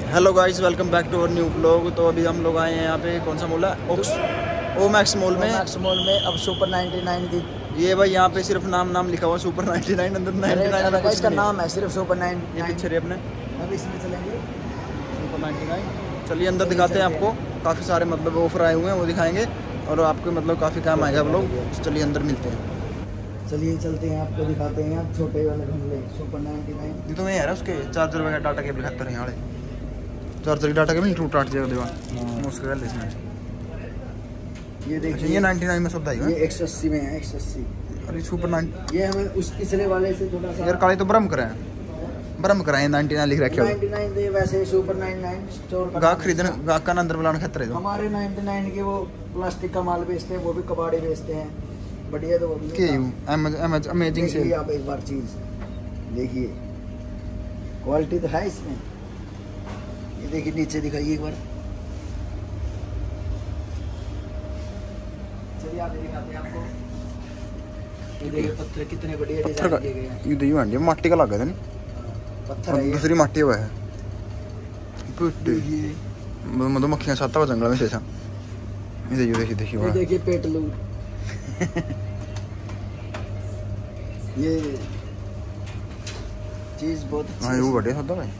Hello guys, welcome back to our new blog. तो अभी हम लोग आए हैं यहाँ पे, कौन सा मॉल है? ओमैक्स मॉल में। अब सुपर 99 की ये भाई यहाँ पे सिर्फ नाम लिखा हुआ सुपर 99, अंदर 99 इसका नाम है सिर्फ सुपर 99। ये पिक्चर है अपने, अब इसमें चलेंगे सुपर 99। चलिए अंदर दिखाते हैं आपको। काफ़ी सारे मतलब ऑफर आए हुए हैं, वो दिखाएंगे और आपको मतलब काफ़ी काम आएगा हम लोग। चलिए अंदर मिलते हैं। चलिए चलते हैं, आपको दिखाते हैं। आप छोटे वाले गमले सुपर 99 ये तो मैं यार उसके चार्जर वगैरह डाटा केबल खतर यहाँ वाले चार्जर की डाटा केबल टूट टाट जाएगा देवा उसके गल इसमें। ये देखिए, ये 99 में सब आएगा। ये 180 में है, 180। अरे सुपर 9 ये हमें उस पिछले वाले से थोड़ा सा यार काले तो ब्रह्म कराए 99 लिख रखे 99 दे, वैसे सुपर 99 स्टोर का गाहक खरीदने गाहक का अंदर बुलाने खतरे है। हमारे 99 के वो प्लास्टिक का माल बेचते हैं, वो भी कबाड़ी बेचते हैं। बढ़िया। तो वो भी अमेजिंग से आप एक बार चीज देखिए, क्वालिटी तो है इसमें। ये देखिए नीचे दिखाइए एक बार। चलिए आगे दिखाते हैं आपको। ये देखिए पत्थर कितने बढ़िया डिजाइन किए गए हैं। ये देखिए आंटी माटी का लगा था नहीं, पत्थर है ये। दूसरी माटी हुआ है। मधुमक्खियां साता हुआ जंगल में से था। ये देखिए ये देखिए पेटलू। ये चीज बहुत अच्छी हाँ, ये वो बढ़िया साता भाई।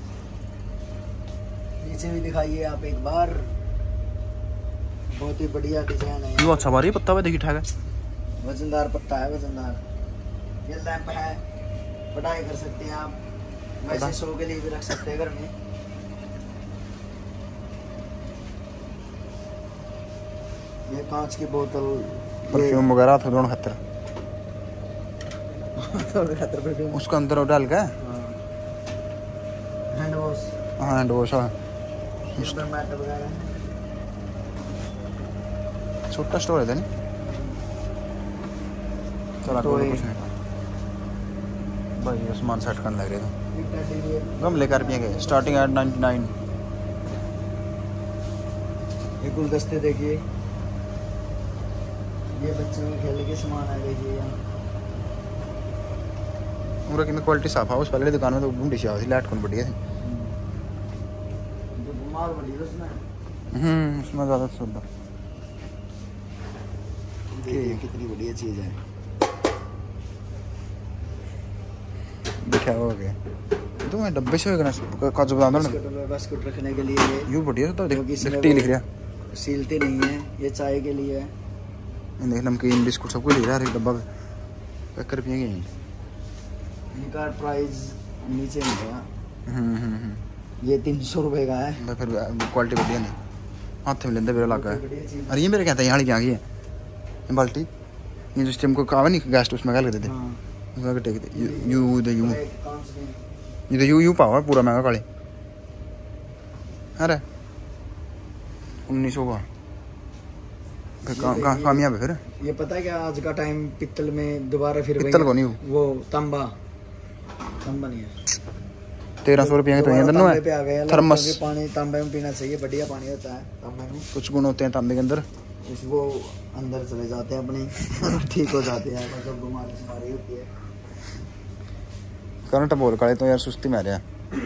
नीचे भी दिखाइए आप एक बार, बहुत ही बढ़िया डिजाइन है। ये अच्छा बारी पत्ता हुआ देखिए ठाक है, वजनदार पत्ता है, वजनदार। ये लैंप है, पढ़ाई कर सकते हैं आप, वैसे शो के लिए भी रख सकते हैं घर में। ये कांच की बोतल, परफ्यूम वगैरह था दोनों खतर परफ्यूम उसका अंदर डाल के हैंड वॉश। हाँ हैंड वॉश है, मैट वगैरह। छोटा स्टोर है नहीं चला तो कुछ नहीं भाई। ये सामान सेट करने लग रहे थे। हम लेकर भी गए स्टार्टिंग एट 99। ये गुलदस्ते देखिए, ये बच्चों के खेलने के सामान है। देखिए यहाँ पूरा की क्वालिटी साफ है। उस पहले दुकान में तो ढूंढी सी आई लाइट कौन बढ़िया थी। जो बीमार बढ़ी उसमें उसमें ज़्यादा सुविधा। देखिए कितनी बढ़िया चीज़ है। देखा हो गया तो मैं डब्बे से होगा ना काजू बादाम ना बिस्कुट रखने के लिए। ये बढ़िया तो क्योंकि इसमें टी लिख रहा सीलते नहीं है, ये चाय के लिए है। देख नमकीन बिस्कुट सब कुछ लिख रहा है एक डब्बा पैक कर पिएंगे। इनका प्राइस नीचे मिलेगा। ये 300 रुपये का है। फिर क्वालिटी बढ़िया नहीं हाथ में लेंदे मेरा लगा है। अरे ये मेरे कहते हैं यहाँ क्या है ये बाल्टी, ये जो स्टीम को कावा नहीं गैस उसमें क्या देते उसमें टेक दे यू पावा पूरा महंगा काले। अरे 1900 का कामयाब है। फिर ये पता है क्या, आज का टाइम पित्तल में दोबारा फिर पित्तल को नहीं वो तांबा नहीं है। 1300 रुपये के तो दोनों है। थर्मस पानी तांबे में पीना चाहिए, बढ़िया पानी होता है तांबे में। कुछ गुण होते हैं तांबे के अंदर, वो अंदर चले जाते हैं अपने ठीक हो जाते हैं। मतलब बीमारी सारी होती है। करंट बोल काले तो यार सुस्ती में आ रहा है।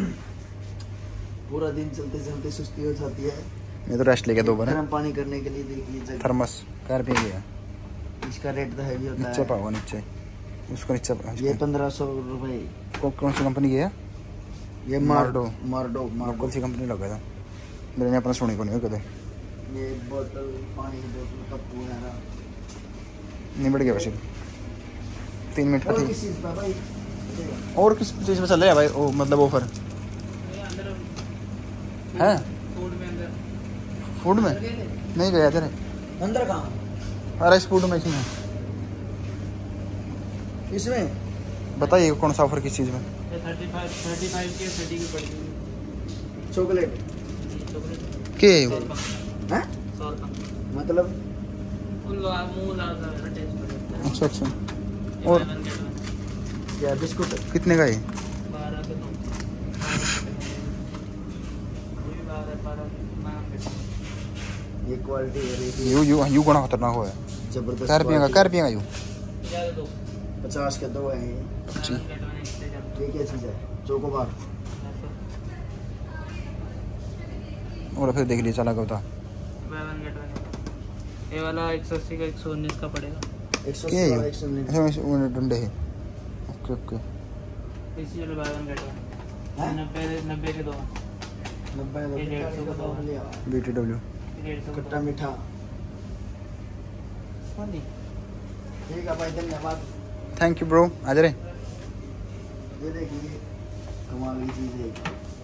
पूरा दिन चलते चलते सुस्ती हो जाती है। मैं तो रेस्ट लेके 2 बार गर्म पानी करने के लिए देखिए थर्मस कर भी गया। इसका रेट तो हैवी होता है। नीचे पाओ नीचे उसको नीचे ये 1500 रुपये। कौन सी कंपनी की है ये? मार्डो कौन सी कंपनी लगा था मेरे ने अपना सुनी को नहीं कदे। ये बोतल पानी की बोतल कप वगैरह नहीं बढ़ गया वैसे 3 मिनट का और थी। किस चीज़ का भाई? और किस चीज़ में चल रहा है भाई? ओ मतलब ऑफर है फूड में नहीं गया तेरे अंदर कहाँ? अरे इस फूड में इसमें बताइए कौन सा ऑफर किस चीज़ में? 35 के 30 की पड़ेगी चॉकलेट के हैं? 100 का मतलब अच्छा अच्छा। और क्या बिस्कुट कितने का है? 12 के 2 ये क्वालिटी है। यू गुना खतरनाक हो है। जबरदस्त। क्या रुपये का यू 50 के 2 है ये। क्या चीज़ है? चोकोबार। और फिर देख लिया चला कब था बाय वन गेट वन। ये वाला 180 का 119 का पड़ेगा। 180 क्या है वाला ये? 119 अच्छा मैं डंडे है। ओके ओके इसी वाले बाय वन गेट वन। हैं? 90 के दो। 90 ये 150 का दो। लिया BTW 150 खट्टा मीठा। कौन दी? ठीक है भाई, धन्यवाद। थैंक यू ब्रो आ जा रे ये देखिए कमाल की चीज है।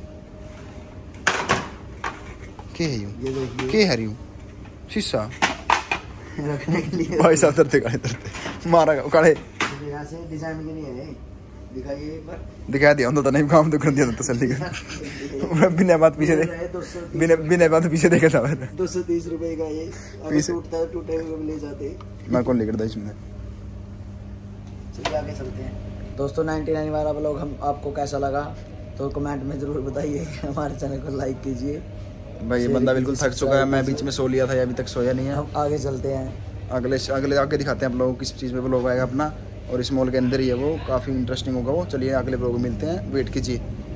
के है यू ये देखिए के है यू शीशा रखने के लिए भाई साहब तरते काले तरते मारा काले यहाँ से डिजाइन के नहीं है, दिखाइए एक बार। दिखा दिया तो नहीं काम तो कर दिया था तसल्ली का बिना बात पीछे देख बिना बात पीछे देखा था मैंने 230 रुपए का ये। अगर पीछे- टूटता है टूटे हुए ले जाते। मैं कौन लेकर था इसमें चलिए आगे चलते हैं दोस्तों। 99 वाला ब्लॉग हम आपको कैसा लगा तो कमेंट में ज़रूर बताइए। हमारे चैनल को लाइक कीजिए। भाई ये बंदा बिल्कुल थक चुका है। मैं बीच में सो लिया था या अभी तक सोया नहीं है। हम आगे चलते हैं। अगले अगले आगे दिखाते हैं आप लोगों को किस चीज़ पे ब्लॉग आएगा अपना। और इस मॉल के अंदर ही है वो, काफ़ी इंटरेस्टिंग होगा वो। चलिए अगले ब्लॉग में मिलते हैं, वेट कीजिए।